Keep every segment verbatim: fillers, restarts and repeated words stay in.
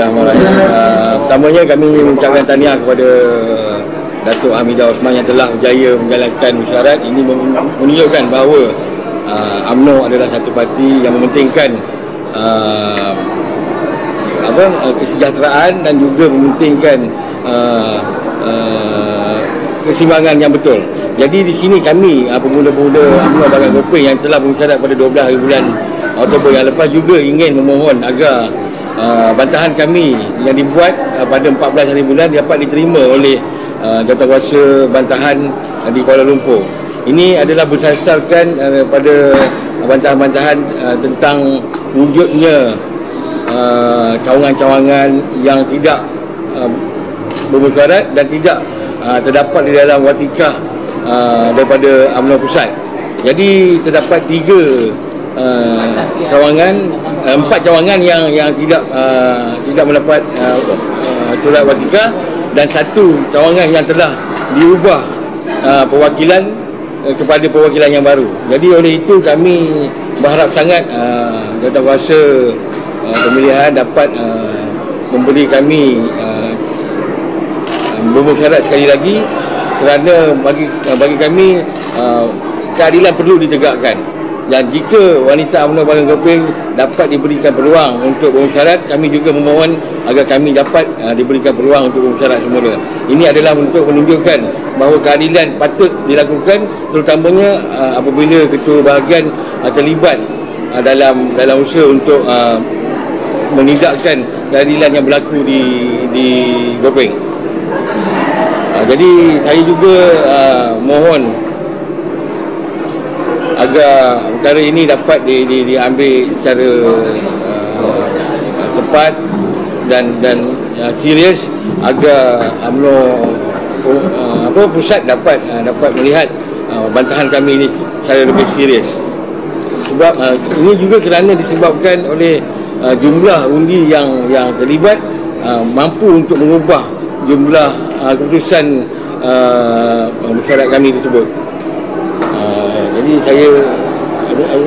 Uh, pertamanya kami mengucapkan tahniah kepada Datuk Hamidah Osman yang telah berjaya menjalankan mesyuarat. Ini menunjukkan bahawa uh, U M N O adalah satu parti yang mementingkan uh, apa uh, kesejahteraan dan juga mementingkan uh, uh, keseimbangan yang betul. Jadi di sini kami uh, pemuda-pemuda U M N O Bahagian Gopeng yang telah mesyuarat pada dua belas hari bulan Oktober yang lepas juga ingin memohon agar Uh, bantahan kami yang dibuat uh, pada empat belas hari bulan dapat diterima oleh uh, Jawatankuasa Bantahan uh, di Kuala Lumpur. Ini adalah berdasarkan uh, pada uh, bantahan-bantahan uh, tentang wujudnya uh, cawangan-cawangan yang tidak uh, bermesyuarat dan tidak uh, terdapat di dalam watikah uh, daripada U M N O Pusat. Jadi terdapat tiga Uh, cawangan uh, empat cawangan yang yang tidak uh, tidak mendapat uh, uh, surat watika dan satu cawangan yang telah diubah uh, perwakilan uh, kepada perwakilan yang baru. Jadi oleh itu kami berharap sangat uh, Jawatankuasa uh, Pemilihan dapat uh, memberi kami uh, bermesyuarat sekali lagi kerana bagi uh, bagi kami uh, keadilan perlu ditegakkan. Dan jika wanita U M N O Bahagian Gopeng dapat diberikan peluang untuk bermesyuarat, kami juga memohon agar kami dapat uh, diberikan peluang untuk bermesyuarat semula. Ini adalah untuk menunjukkan bahawa keadilan patut dilakukan, terutamanya uh, apabila ketua bahagian uh, terlibat uh, dalam dalam usaha untuk uh, menidakkan keadilan yang berlaku di di Gopeng. Uh, jadi saya juga uh, mohon agar perkara ini dapat di, di, diambil secara uh, tepat dan dan uh, serius agar U M N O uh, apa pusat dapat uh, dapat melihat uh, bantahan kami ini secara lebih serius. Sebab uh, ini juga kerana disebabkan oleh uh, jumlah undi yang yang terlibat uh, mampu untuk mengubah jumlah uh, keputusan uh, mesyuarat kami tersebut. Jadi saya ada apa?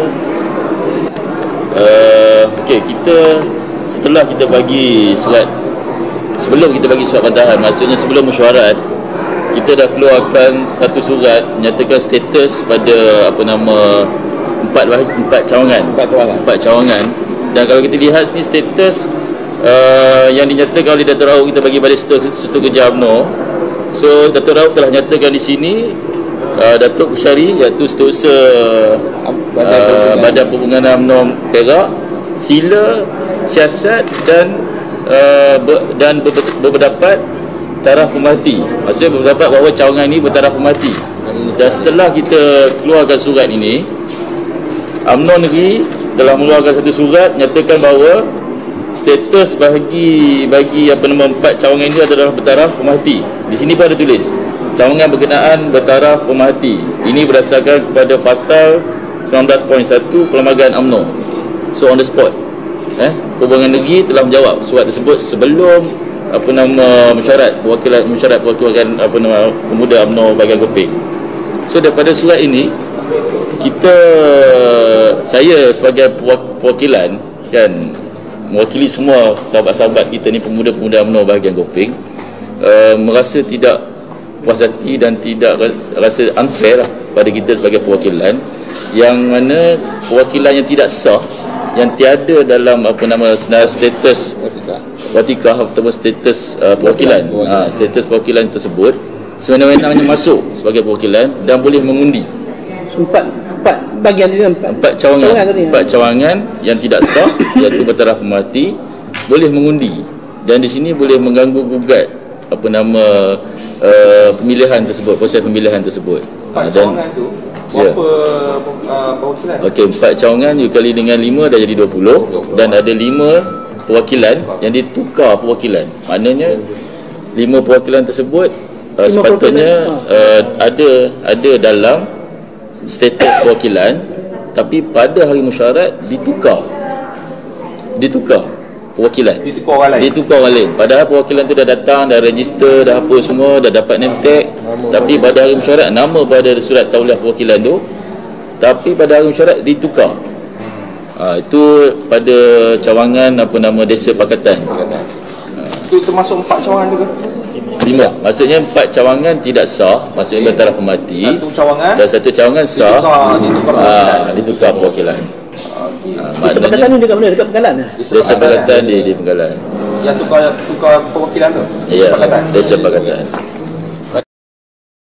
Uh, Okey, kita setelah kita bagi surat, sebelum kita bagi surat bantahan, maksudnya sebelum mesyuarat, kita dah keluarkan satu surat menyatakan status pada apa nama empat empat cawangan, empat cawangan, empat cawangan. Dan kalau kita lihat sini status uh, yang dinyatakan oleh Datuk Rauf kita bagi pada Setiausaha Kerja U M N O. So Datuk Rauf telah nyatakan di sini Uh, Datuk Kusyari iaitu Setiausaha uh, Badan Perhubungan U M N O Perak sila siasat dan uh, ber, dan ber, berpendapat taraf pemerhati. Maksudnya berpendapat bahawa cawangan ini bertaraf pemerhati. Dan setelah kita keluarkan surat ini, U M N O Negeri telah mengeluarkan satu surat nyatakan bahawa status bagi bagi apa nama empat cawangan ini adalah bertaraf pemerhati. Di sini pun ada tulis cawangan berkenaan bertaraf pemerhati. Ini berdasarkan kepada fasal sembilan belas poin satu Perlembagaan U M N O. So on the spot, eh, Perhubungan Negeri telah menjawab surat tersebut sebelum apa nama mesyuarat perwakilan mesyuarat perwakilan apa nama pemuda U M N O Bahagian Gopeng. So daripada surat ini, kita saya sebagai perwakilan kan mewakili semua sahabat-sahabat kita ni pemuda-pemuda U M N O Bahagian Gopeng, uh, merasa tidak puas hati dan tidak rasa unfair lah pada kita sebagai perwakilan, yang mana perwakilan yang tidak sah, yang tiada dalam apa nama status watikah ataupun status uh, perwakilan, ha, status perwakilan tersebut sebenarnya masuk sebagai perwakilan dan boleh mengundi. Empat empat bagian dia empat, empat cawangan, cawangan empat cawangan yang tidak sah iaitu bertaraf pemerhati boleh mengundi, dan di sini boleh mengganggu gugat apa nama uh, pemilihan tersebut, proses pemilihan tersebut. Empat cawangan tu berapa uh, perwakilan? Okey, empat cawangan dikali dengan lima dah jadi dua puluh, dan ada lima perwakilan yang ditukar perwakilan. Maknanya lima perwakilan tersebut uh, sepatutnya uh, ada ada dalam status perwakilan, tapi pada hari mesyuarat ditukar ditukar perwakilan, ditukar orang lain ditukar orang lain padahal perwakilan tu dah datang, dah register, dah apa semua, dah dapat name tag, tapi pada hari mesyuarat nama pada surat tauliah perwakilan tu, tapi pada hari mesyuarat ditukar. Ha, itu pada cawangan apa nama Desa Pakatan. Itu termasuk empat cawangan tu ke? Lima. Maksudnya empat cawangan tidak sah, maksudnya antara pemati. Satu cawangan Dan satu cawangan sah. ditukar, ditukar Ah, ditukar perwakilan. Okey. Ah, Sepakatan maknanya ni dekat mana? Dekat Penggalan lah. dia sepakatan di di Penggalan. Yang tukar tukar perwakilan tu. Ya, Sepakatan. dia sepakatan.